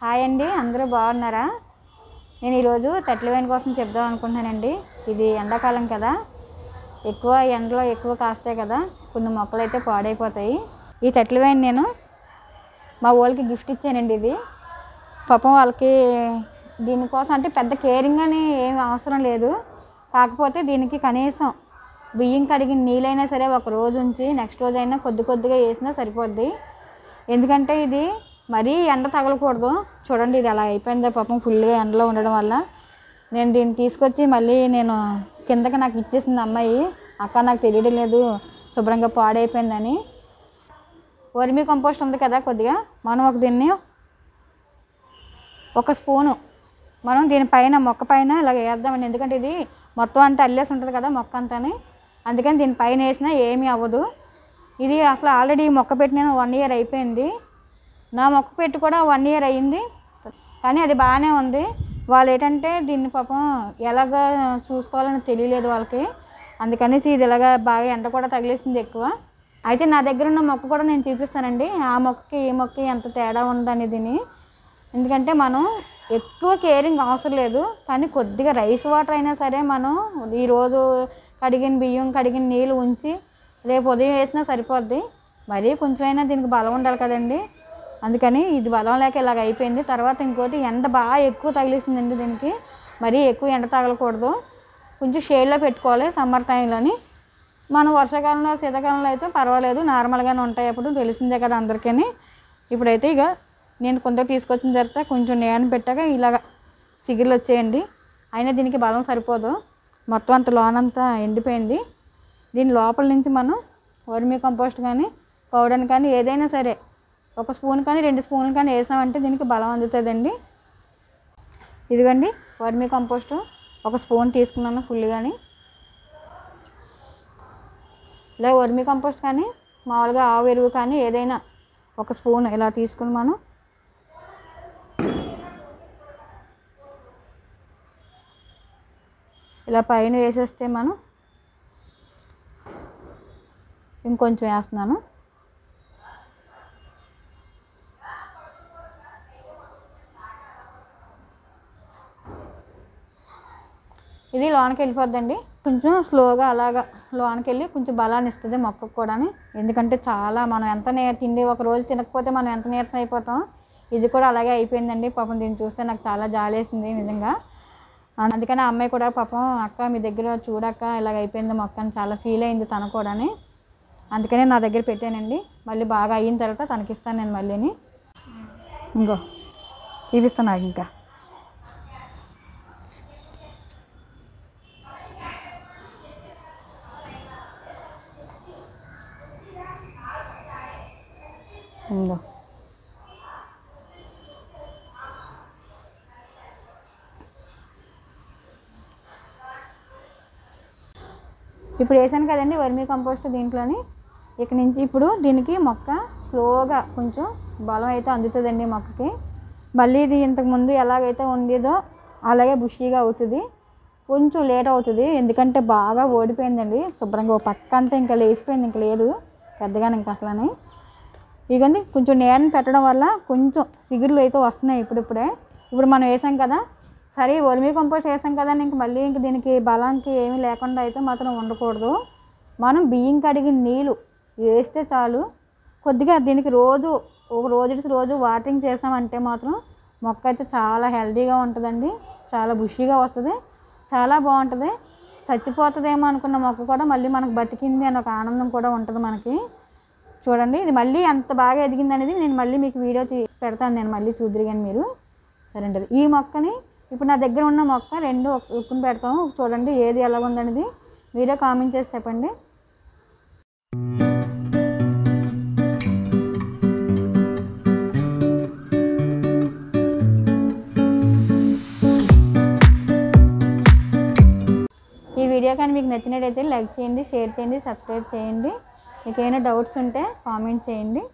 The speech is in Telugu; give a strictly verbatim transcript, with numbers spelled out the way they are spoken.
హాయ్ అండి, అందరూ బాగున్నారా? నేను ఈరోజు తట్ల వైన్ కోసం చెప్దాం అనుకుంటున్నానండి. ఇది ఎండాకాలం కదా, ఎక్కువ ఎండలో ఎక్కువ కాస్తాయి కదా, కొన్ని మొక్కలు అయితే పాడైపోతాయి. ఈ తట్ల వైన్ నేను మా వాళ్ళకి గిఫ్ట్ ఇచ్చానండి. ఇది పాపం వాళ్ళకి దీనికోసం అంటే పెద్ద కేరింగ్ అని ఏమి అవసరం లేదు. కాకపోతే దీనికి కనీసం బియ్యం కడిగిన నీళ్ళైనా సరే ఒక రోజు ఉంచి నెక్స్ట్ రోజు అయినా కొద్ది కొద్దిగా వేసినా సరిపోద్ది. ఎందుకంటే ఇది మరీ ఎండ తగలకూడదు. చూడండి, ఇది అలా అయిపోయింది. పాపం ఫుల్గా ఎండలో ఉండడం వల్ల నేను దీన్ని తీసుకొచ్చి మళ్ళీ నేను కిందకి నాకు ఇచ్చేసింది అమ్మాయి. అక్క నాకు తెలియడం లేదు శుభ్రంగా పాడైపోయిందని. వర్మీ కంపోస్ట్ ఉంది కదా, కొద్దిగా మనం ఒక దీన్ని ఒక స్పూను మనం దీనిపైన మొక్క పైన ఇలాగ వేద్దామండి. ఎందుకంటే ఇది మొత్తం అంతా అల్లేసి ఉంటుంది కదా మొక్క అంతాని, అందుకని దీనిపైన వేసినా ఏమీ అవ్వదు. ఇది అసలు ఆల్రెడీ మొక్క పెట్టిన వన్ ఇయర్ అయిపోయింది. నా మొక్క పెట్టి కూడా వన్ ఇయర్ అయ్యింది, కానీ అది బాగానే ఉంది. వాళ్ళు ఏంటంటే దీన్ని పాపం ఎలాగ చూసుకోవాలని తెలియలేదు వాళ్ళకి, అందుకనేసి ఇది ఇలాగ బాగా ఎండ కూడా తగిలేసింది ఎక్కువ. అయితే నా దగ్గర ఉన్న మొక్క కూడా నేను చూపిస్తానండి, ఆ మొక్కకి ఈ మొక్కకి ఎంత తేడా ఉందనేదిని. ఎందుకంటే మనం ఎక్కువ కేరింగ్ అవసరం లేదు, కానీ కొద్దిగా రైస్ వాటర్ అయినా సరే మనం ఈరోజు కడిగిన బియ్యం కడిగిన నీళ్ళు ఉంచి రేపు ఉదయం వేసినా సరిపోద్ది. మరీ కొంచెమైనా దీనికి బలం ఉండాలి కదండి, అందుకని ఇది బలం లేక ఇలాగ అయిపోయింది. తర్వాత ఇంకోటి ఎండ బాగా ఎక్కువ తగిలిస్తుందండి దీనికి. మరీ ఎక్కువ ఎండ తగలకూడదు, కొంచెం షేడ్లో పెట్టుకోవాలి సమ్మర్ టైంలోని. మనం వర్షాకాలంలో శీతాకాలంలో అయితే పర్వాలేదు, నార్మల్గానే ఉంటాయి. అప్పుడు తెలిసిందే కదా అందరికీ. ఇప్పుడైతే ఇక నేను కొంత తీసుకొచ్చిన తర్వాత కొంచెం నేను పెట్టాక ఇలాగ సిగిర్లు వచ్చేయండి. అయినా దీనికి బలం సరిపోదు, మొత్తం అంత లోనంతా ఎండిపోయింది. దీని లోపల నుంచి మనం వర్మీ కంపోస్ట్ కానీ పౌడర్ కానీ ఏదైనా సరే ఒక స్పూన్ కానీ రెండు స్పూన్లు కానీ వేసామంటే దీనికి బలం అందుతుందండి. ఇదిగోండి వర్మీ కంపోస్టు ఒక స్పూన్ తీసుకున్నాను ఫుల్. కానీ ఇలా వర్మీ కంపోస్ట్ కానీ మామూలుగా ఆవు ఎరువు కానీ ఏదైనా ఒక స్పూన్ ఇలా తీసుకుని మనం ఇలా పైన వేసేస్తే మనం ఇంకొంచెం వేస్తున్నాను. ఇది లోనకి వెళ్ళిపోద్దండి, కొంచెం స్లోగా అలాగా లోనకి వెళ్ళి కొంచెం బలాన్ని ఇస్తుంది మొక్కకు కూడా. ఎందుకంటే చాలా మనం ఎంత నే తిండి ఒక రోజు తినకపోతే మనం ఎంత నీరసం అయిపోతాం, ఇది కూడా అలాగే అయిపోయిందండి. పాపం దీన్ని చూస్తే నాకు చాలా జాలేసింది నిజంగా. అందుకని ఆ అమ్మాయి కూడా పాపం అక్క మీ దగ్గర చూడక్క ఇలాగ అయిపోయింది మొక్క అని చాలా ఫీల్ అయింది తను కూడా. అందుకనే నా దగ్గర పెట్టానండి. మళ్ళీ బాగా అయిన తర్వాత తనకిస్తాను నేను మళ్ళీని. ఇంకో చూపిస్తాను నాకు ఇంకా. ఇంకో ఇప్పుడు వేసాను కదండి వర్మీ కంపోస్ట్ దీంట్లోని. ఇక నుంచి ఇప్పుడు దీనికి మొక్క స్లోగా కొంచెం బలం అయితే అందుతుందండి మొక్కకి. మళ్ళీ ఇది ఇంతకుముందు ఎలాగైతే ఉండేదో అలాగే బుషీగా అవుతుంది. కొంచెం లేట్ అవుతుంది, ఎందుకంటే బాగా ఓడిపోయిందండి శుభ్రంగా. ఓ పక్క అంతా ఇంకా లేచిపోయింది, ఇంక లేదు పెద్దగానే ఇంకా అసలని. ఇగండి కొంచెం నీడని పెట్టడం వల్ల కొంచెం సిగురులు అయితే వస్తున్నాయి ఇప్పుడిప్పుడే. ఇప్పుడు మనం వేసాం కదా, సరే వర్మీ కంపోస్ట్ వేసాం కదా, ఇంక మళ్ళీ ఇంక దీనికి బలానికి ఏమీ లేకుండా అయితే మాత్రం ఉండకూడదు. మనం బియ్యం కడిగిన నీళ్ళు వేస్తే చాలు. కొద్దిగా దీనికి రోజు ఒక రోజు రోజు వాటరింగ్ చేసామంటే మాత్రం మొక్క అయితే చాలా హెల్తీగా ఉంటుందండి, చాలా బుషీగా వస్తుంది, చాలా బాగుంటుంది. చచ్చిపోతుందేమో అనుకున్న మొక్క కూడా మళ్ళీ మనకు బతికింది అని ఒక ఆనందం కూడా ఉంటుంది మనకి. చూడండి ఇది మళ్ళీ ఎంత బాగా ఎదిగింది అనేది నేను మళ్ళీ మీకు వీడియో తీసి పెడతాను, నేను మళ్ళీ చూద్దరు కానీ మీరు. సరే అండి, ఈ మొక్కని ఇప్పుడు నా దగ్గర ఉన్న మొక్క రెండు ఉక్కుని పెడతాము. చూడండి ఏది ఎలా ఉందనేది మీరే కామెంట్ చేసి చెప్పండి. ఈ వీడియో కానీ మీకు నచ్చినట్టయితే లైక్ చేయండి, షేర్ చేయండి, సబ్స్క్రైబ్ చేయండి. మీకు ఏమైనా డౌట్స్ ఉంటే కామెంట్ చేయండి.